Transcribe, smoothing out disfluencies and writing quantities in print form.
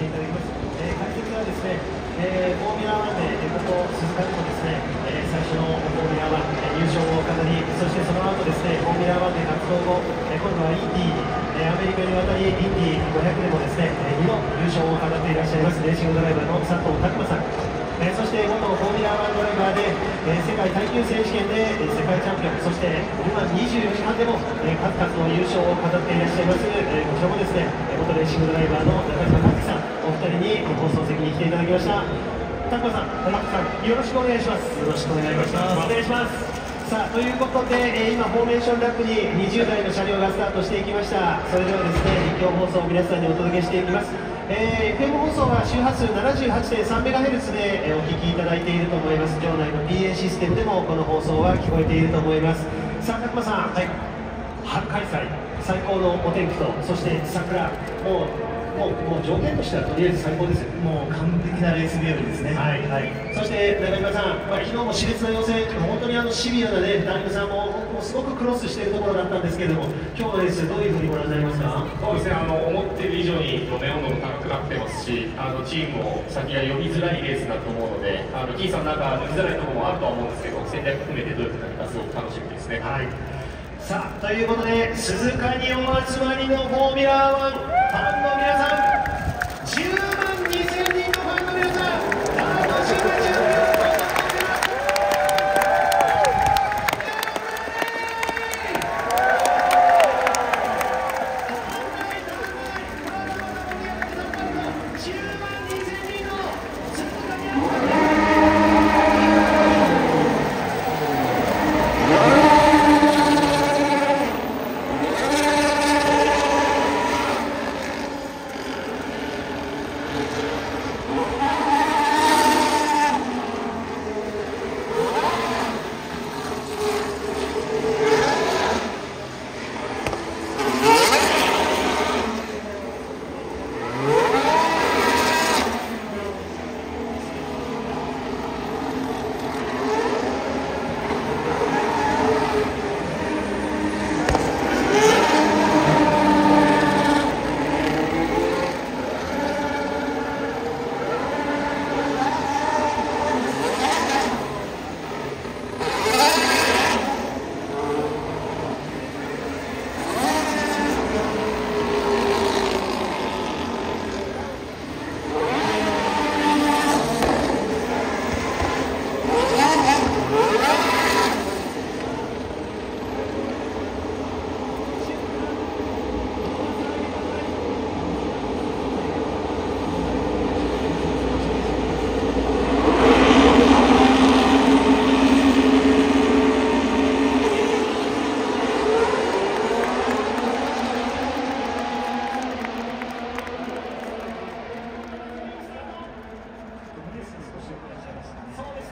していただきます。解説はですね、フォーミュラ1でここ鈴鹿でもですね、最初のフォーミュラ1優勝を飾り、そしてその後ですね、フォーミュラ1で活動後、今度はインディー、アメリカに渡りインディー500でもですね、2度優勝を飾っていらっしゃいますレーシングドライバーの佐藤拓磨さん。そして元フォーミュラ1ドライバーで、世界耐久選手権で世界チャンピオン、そして今24時間でも、数々の優勝を飾っていらっしゃいます、こちらもですね、元レーシングドライバーの中島和樹さん、お二人に放送席に来ていただきました。拓磨さん、マックさん、よろしくお願いします。よろしくお願いします。お願いします。さあということで、今フォーメーションラップに20台の車両がスタートしていきました。それではですね、実況放送を皆さんにお届けしていきます。FM 放送は周波数 78.3MHz で、お聞きいただいていると思います。場内の PA システムでもこの放送は聞こえていると思います。さあ、拓磨さん、はい、春開催、最高のお天気と、そして桜、もう条件としてはとりあえず最高ですよ。もう完璧なレース日和ですね。はい、はい、そして中島さん、昨日も熾烈な予選、本当にシビアなね、ダイムさんもすごくクロスしているところだったんですけれども、今日のレース、どういうふうにご覧になりますか？ そうですね、思っている以上にネオン度も高くなってますし、チームも先が読みづらいレースだと思うので、キーさんなんか読みづらいところもあるとは思うんですけど、戦略含めてどういうふうになるかすごく楽しみですね。 はい、さあということで、鈴鹿にお集まりのフォーミュラー1、ファンの皆さん、10万2000人のファンの皆さん、楽しむ準備をお願いします。